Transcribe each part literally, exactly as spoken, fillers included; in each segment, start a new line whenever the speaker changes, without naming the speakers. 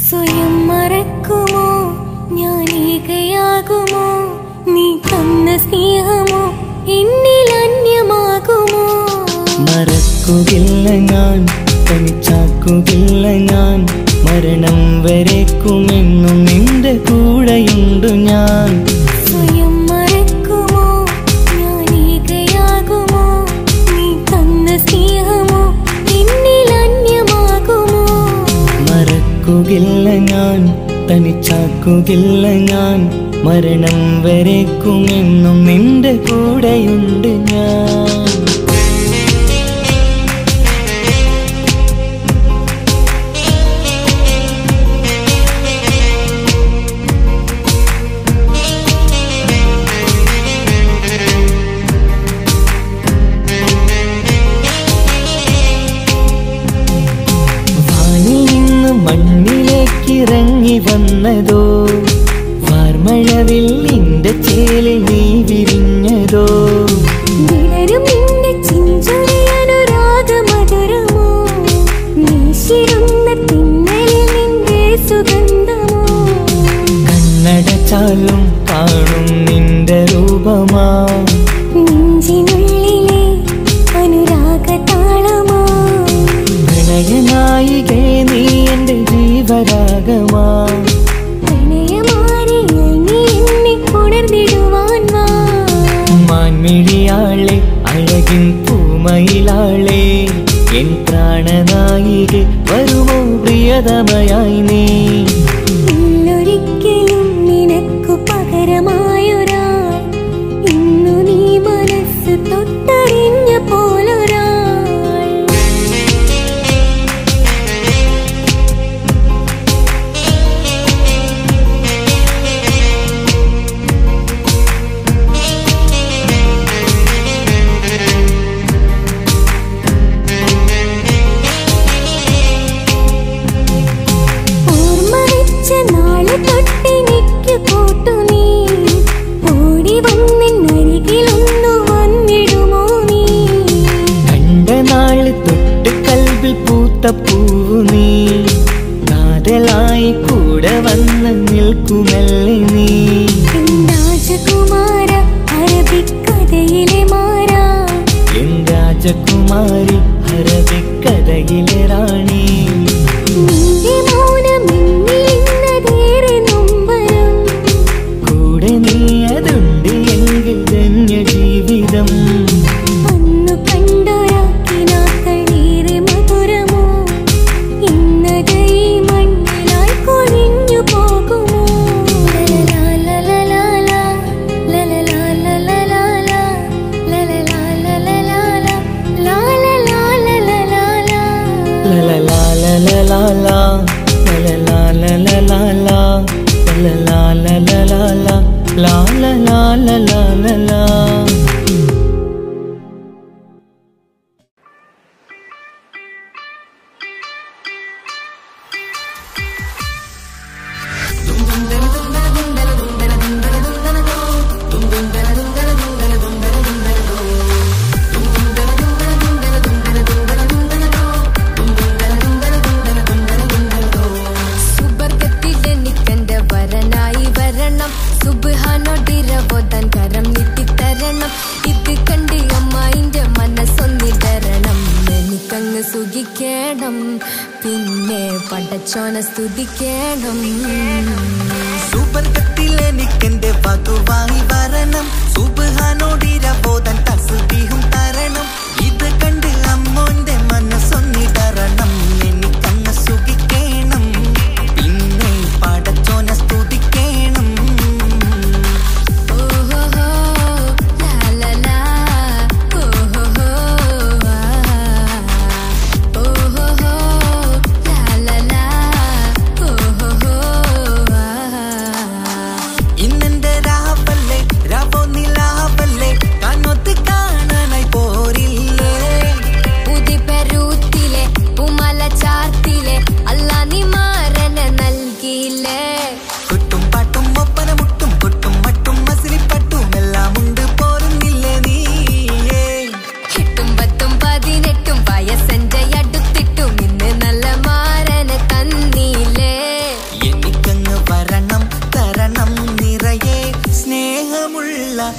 സ്വയം മറക്കുമോ ഞാൻ ഏകയാകുമോ നീ തന്ന സ്നേഹമോ എന്നിൽ അന്യമാകുമോ
മറക്കുകയില്ല ഞാൻ തനിച്ചാക്കുകയില്ല ഞാൻ മരണം വരേക്കുമെന്നും നിന്റെ കൂടെയുണ്ടു ഞാൻ
സ്വയം മറക്കുമോ ഞാൻ ഏകയാകുമോ നീ തന്ന സ്നേഹമോ എന്നിൽ അന്യമാകുമോ
മറക്കുകയില്ല ഞാൻ തനിച്ചാക്കുകയില്ല ഞാൻ മരണം വരേക്കുമെന്നും നിന്റെ കൂടെയുണ്ട് ഞാൻ മണ്ണിലേക്കിറങ്ങി വന്നതോ വാർമഴവിൽ നിന്റെ ചേലിൽ നീ വിരിഞ്ഞതോ
വിടരും നിന്റെ ചിഞ്ചുരിയനുരാഗമധുരമോ വീശിരുന്ന തിന്നലിൽ നിന്റെ സുഗന്ധമോ
കണ്ണടച്ചാലും കാണും നിന്റെ രൂപമാ
നെഞ്ചിനുള്ളിലെ അനുരാഗതാളമോ
പ്രണയനായികേ നീ എന്റെ ജീവരാഗമാ
പ്രണയമാരിൽ നീ എന്നെ ഉണർന്നിടുവാൻ വാ
മാൻമിഴിയാളെ അഴകിൻ പൂമയിലാളെ എൻ പ്രാണനായികെ വരുമോ പ്രിയതമയായി നീ
ഇല്ലൊരിക്കലും നിനക്കു പകരമായൊരാൾ ഇന്നു നീ മനസ്സ് തൊട്ടറിഞ്ഞ പോലൊരാൾ നാളെ തൊട്ടെനിക്ക് കൂട്ടു നീ ഓടി വന്നെന്നരികിലൊന്നു വന്നിടുമോ നീ
കണ്ട നാള് തൊട്ട് കൽവിൽ പൂത്ത പൂവു നീ കാതലായി കൂടെ വന്ന് നിൽക്കുമല്ലേ നീ
എൻ രാജകുമാര അറബിക്കഥയിലെ മാറാ
എൻ രാജകുമാരി അറബിക്കഥയിലെ റാണി
നിന്റെ മൗനം എന്നിലിന്നതേറെ നൊമ്പരം
കൂടെ നീ അതുണ്ട് എങ്കിൽ ധന്യ ജീവിതം
അന്നു കണ്ടൊരാ കിനാക്കളേറെ മധുരമോ ഇന്നത് ഈ മണ്ണിലായി കൊഴിഞ്ഞു പോകുമോ ലലലാലലലാലാ, ലലലാലലലാലാ, ലലലാലലലാലാ, ലാലലാലലലാലാ.
ലലലാലലലാലാ, ലലലാലലലാലാ, ലലലാലലലാലാ, ലാലലാലലലാലാ.
സുബർഗത്തിലെനിക്കെന്റെ വരനായി വരണം സുബ്ഹാനോടിരവോദൻ കരം നീട്ടിത്തരണം ഇത് കണ്ട് അമ്മായിന്റെ മനസ്സൊന്നിടരണം എനിക്കങ്ങ് സുഖിക്കണം പിന്നെ പടച്ചോനെ സ്തുതിക്കണം
സുബർഗത്തിലെനിക്കെന്റെ വധുവായി വരണം സുബ്ഹാനോടിരവോദൻ തസ്ബീഹും തരണം ഇത് കണ്ട് അമ്മോന്റെ മനസ്സൊന്നിടരണം എനിക്കങ്ങ് സുഖിക്കണം പിന്നെ പടച്ചോനെ സ്തുതിക്കണം
ഓഹോഹോ ലാലലാ ഓഹോഹോ ഓഹോഹോ ലാലലാ ഓഹോഹോ
ഇന്നെന്റെ രാവല്ലേ രാവോ നിലാവല്ലേ കണ്ണൊത്ത് കാണാനായി പോ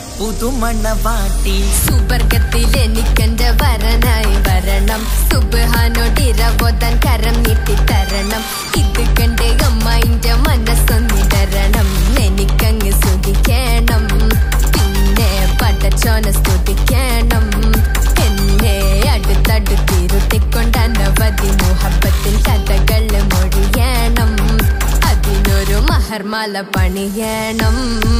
പുതുമണവാട്ടി
സുബർഗത്തിൽ എനിക്കെന്റെ വരനായി വരണം സുബ്ഹാനോടിരവോതാൻ കരം നീട്ടി തരണം ഇത് കണ്ട് അമ്മായിന്റെ മനസ്സൊന്നിടരണം എനിക്കങ്ങ് സുഖിക്കണം പിന്നെ പടച്ചോന സ്തുതിക്കണം എന്നെ അടുത്തടുത്തിരുത്തിക്കൊണ്ട് അനവധി മുഹബത്തിൻ കഥകൾ മൊഴിയണം അതിനൊരു മഹർമാല പണിയണം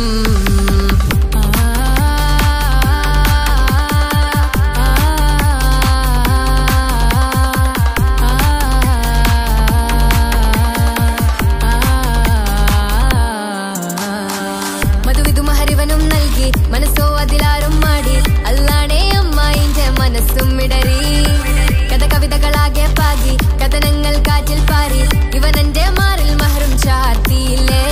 മനസ്സോ അതിലാരും മാടി അല്ലാണേ അമ്മായിന്റെ മനസ്സും ഇടറി കഥ കവിതകളാകെ പാകി കഥനങ്ങൾ കാറ്റിൽ പാറി ഇവനെന്റെ മാറിൽ മഹറും ചാർത്തിയില്ലേ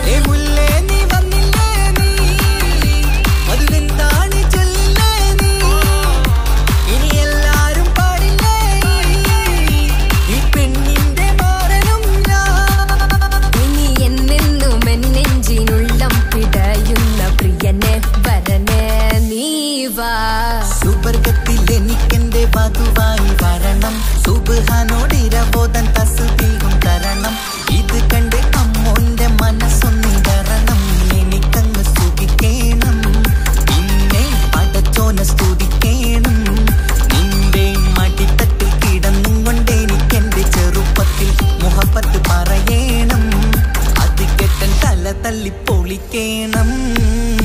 സുബർഗത്തിൽ എനിക്കെന്റെ വധുവായി വരണം സുബ്ഹാനോടിരവോതാൻ തസ്ബീഹും തരണം ഇത് കണ്ട് അമ്മോന്റെ മനസ്സൊന്നിടരണം എനിക്കങ്ങ് സുഖിക്കണം പിന്നെ പടച്ചോന സ്തുതിക്കണം നിന്റെ മടിത്തട്ടിൽ കിടന്നും കൊണ്ട് എനിക്കെന്റെ ചെറുപ്പത്തിൽ മുഹബത്ത് പറയണം അത് കെട്ടൻ തല തല്ലി പൊളിക്കണം